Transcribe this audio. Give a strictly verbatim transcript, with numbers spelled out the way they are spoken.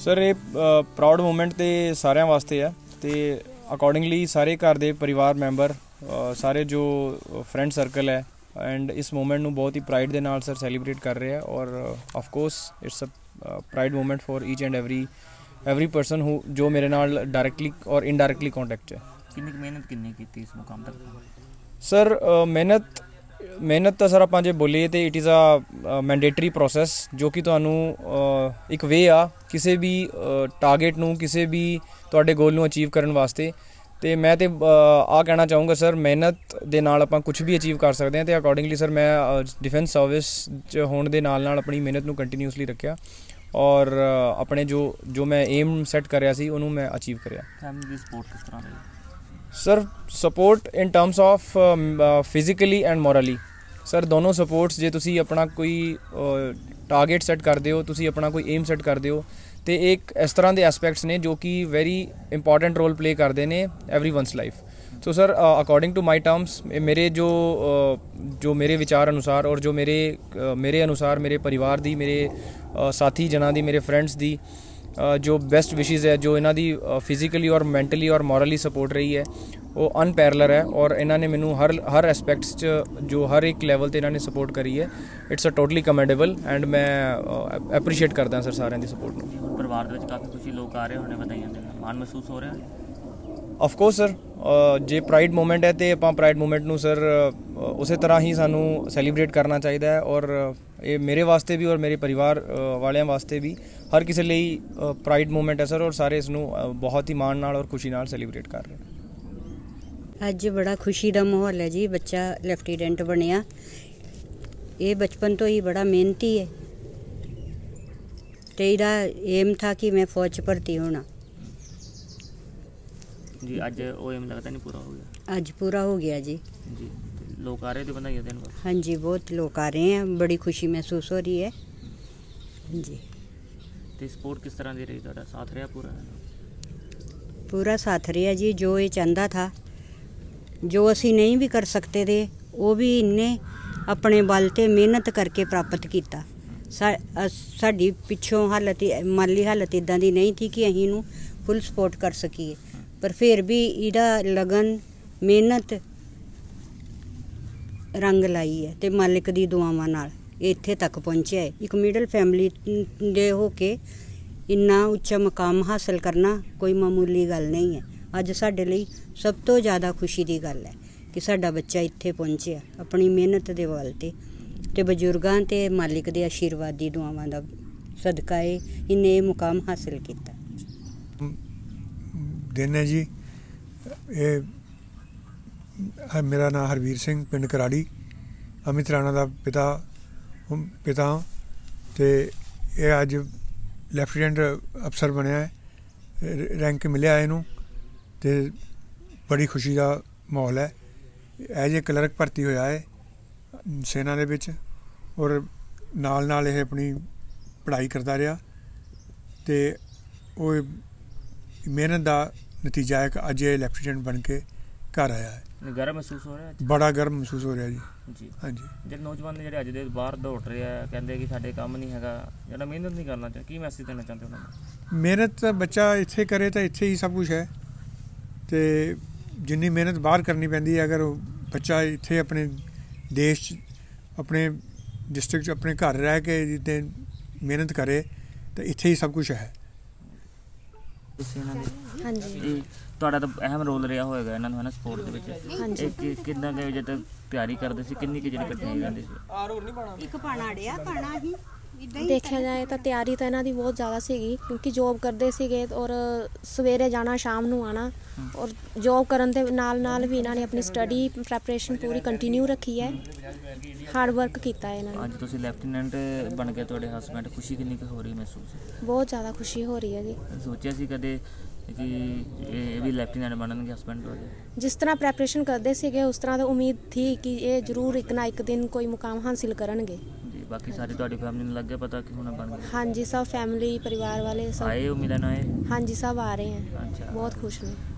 Sir ये proud moment तो सारे वास्ते है तो अकॉर्डिंगली सारे घर के परिवार मैंबर सारे जो फ्रेंड सर्कल है एंड इस मोमेंट में बहुत ही प्राइड के नाल सर सैलीब्रेट कर रहे हैं और of course it's a pride moment for each and every every person who जो मेरे नाल डायरेक्टली और इनडायरेक्टली कॉन्टैक्ट है। कितनी मेहनत कितनी की इस मुकाम तक? सर मेहनत मेहनत तो सर आप जे बोलीए तो it is a mandatory process जो कि तुहानू एक वे आ किसी भी टारगेट नू किसी भी तुहाडे गोल नू अचीव करने वास्ते। तो मैं तो आ कहना चाहूँगा सर मेहनत दे नाल आपां कुछ भी अचीव कर सकते हैं तो अकॉर्डिंगली सर मैं डिफेंस सर्विस च होने दे नाल नाल अपनी मेहनत नू कंटीन्यूसली रखिया और अपने जो जो मैं एम सैट करिया सी उन्होंने मैं अचीव करिया। फैमिली दी सपोर्ट किस तरह रही? Sir support in terms of physically and morally sir दोनों सपोर्ट्स जे तुसी अपना कोई टारगेट सैट करते हो तुसी अपना कोई एम सैट करते हो तो एक इस तरह के एस्पैक्ट्स ने जो कि वेरी इंपॉर्टेंट रोल प्ले करते हैं every one's life. So sir according to my terms मेरे जो uh, जो मेरे विचार अनुसार और जो मेरे uh, मेरे अनुसार मेरे परिवार दी मेरे uh, साथी जना दी मेरे फ्रेंड्स दी uh, जो बेस्ट विशेज़ है जो इन्हों दी फिजिकली और मैंटली और मॉरली सपोर्ट रही है वो अनपैरलर है और इन्होंने मैनू हर हर एस्पैक्ट्स च जो हर एक लैवल ते इन्होंने सपोर्ट करी है it's a totally commendable and मैं एप्रीशिएट करदा सर सारे दी सपोर्ट नू। परिवार दे विच काफ़ी खुशी लोग आ रहे होने बधाइयां देना मान महसूस हो रहा है? ऑफ कोर्स सर जे प्राइड मोमेंट है तो आपां प्राइड मोमेंट नू सर उस तरह ही सानू सैलीब्रेट करना चाहिए है और ये मेरे वास्ते भी और मेरे परिवार वालियां वास्ते भी हर किसी लिए प्राइड मोमेंट है सर और सारे इसनू बहुत ही मान नाल और खुशी नाल सैलीब्रेट कर रहे हैं। अज बड़ा खुशी का माहौल है जी बच्चा लैफ्टिनेंट बनया ये बचपन तो ही बड़ा मेहनती है तो इसका एम था कि मैं फौज भर्ती होना जी। आज वो एम लगता नहीं पूरा हो गया? आज पूरा हो गया जी। जी लोग आ रहे थे बधाइयां देने? हाँ जी बहुत लोग आ रहे हैं बड़ी खुशी महसूस हो रही है जी। तो सपोर्ट किस तरह की रही तुहाडा साथ रहा पूरा? पूरा साथ रहा जी जो ये चाहता था जो असी नहीं भी कर सकते थे वो भी इन्हें अपने बल ते मेहनत करके प्राप्त किया। सा साडी पिछों हालत माली हालत इदां दी नहीं थी कि अहीं नू फुल सपोर्ट कर सकीए पर फिर भी इहदा लगन मेहनत रंग लाई है ते मालिक दी दुआवां नाल इत्थे तक पहुँचे है। एक मिडल फैमिली दे हो के इन्ना उच्चा मुकाम हासिल करना कोई मामूली गल नहीं है। अज साडे लई सब तो ज़्यादा खुशी की गल है कि साडा बच्चा इत्थे पहुँचे अपनी मेहनत दे बल ते ते बजुर्गां ते मालिक दे आशीर्वाद दी दुआवां दा सदका इन्हें ये मुकाम हासिल किया। दिन है जी ये मेरा नाम हरवीर सिंह पिंड कराड़ी अमित राणा का पिता पिता तो ये अज लैफ्टिनेंट अफसर बनया है रैंक मिलया इनू तो बड़ी खुशी का माहौल है। एज ए क्लर्क भर्ती होया है सेना दे विच और नाल नाल ये अपनी पढ़ाई करता रहा तो वो मेहनत का नतीजा है कि अज ये लैफ्टिनेंट बन के घर आया है। गर्व महसूस हो रहा है? बड़ा गर्व महसूस हो रहा जी जी। हाँ जी। जो नौजवान ने अज दे बाहर दौड़ रहे हैं कहते कि साडे काम नहीं हैगा जो मेहनत नहीं करना चाहिए की मैसेज देना चाहते हो? मेहनत बच्चा इत्थे करे तो इत्थे ही सब कुछ है तो जिन्नी मेहनत बाहर करनी पैंदी है अगर बच्चा इत्थे अपने देश अपने डिस्ट्रिक्ट अपने घर रह के जितने मेहनत करे तो इत्थे ही सब कुछ है। हाँ जी ਤੁਹਾਡਾ ਤਾਂ ਅਹਿਮ ਰੋਲ ਰਿਹਾ ਹੋਏਗਾ ਇਹਨਾਂ ਨੂੰ ਹੈ ਨਾ ਸਪੋਰਟ ਦੇ ਵਿੱਚ। ਹਾਂਜੀ ਇਹ ਕਿੰਨਾ ਕਿ ਜਦ ਤਿਆਰੀ ਕਰਦੇ ਸੀ ਕਿੰਨੀ ਕਿ ਜਿਹੜੀ ਕਠਿਨਾਈ ਰਹਿੰਦੀ ਸੀ? ਇੱਕ ਪਾਣਾ ਅੜਿਆ ਪਾਣਾ ਹੀ देखा जाए तो तैयारी तो इन्हों की बहुत ज़्यादा सी क्योंकि जॉब करते थे और सवेरे जाना शाम को आना और जॉब करन दे नाल नाल भी इन्होंने अपनी स्टडी प्रैपरेशन पूरी कंटिन्यू रखी है हार्ड वर्क किया है इन्होंने। अज तुसीं लैफ्टिनेंट बन के तुहाडे हसबैंड खुशी कितनी हो रही महसूस? बहुत ज़्यादा खुशी हो रही है जी। सोचा सी कदे कि ये भी लैफ्टिनेंट बननगे हसबैंड हो? जिस तरह प्रैपरेशन करते थे उस तरह तो उम्मीद थी कि ये जरूर एक ना एक दिन कोई मुकाम हासिल करनगे। बाकी सारी तुहाडी फैमिली ने लग गया पता कि हुण बन गए? हाँ जी सब फैमिली परिवार वाले सब आए हो मिलन आए? हाँ जी सब आ रहे हैं। अच्छा बहुत खुश हैं।